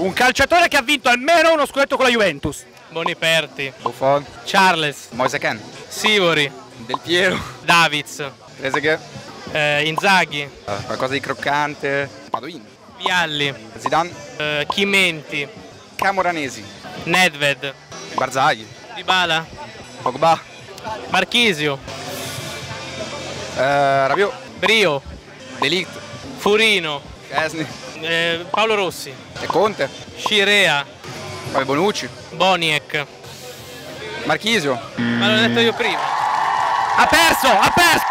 Un calciatore che ha vinto almeno uno scudetto con la Juventus. Boniperti. Buffon. Charles. Moise Kean. Sivori. Del Piero. Davids. Trezeguet. Inzaghi. Qualcosa di croccante. Padoin. Vialli. Zidane. Chimenti. Camoranesi. Nedved. Barzagli. Dybala. Pogba. Marchisio. Rabiot. Brio. De Ligt. Furino. Kesni. Paolo Rossi. E Conte. Scirea. Poi Bonucci. Boniek. Marchisio. Ma l'ho detto io prima. Ha perso! Ha perso!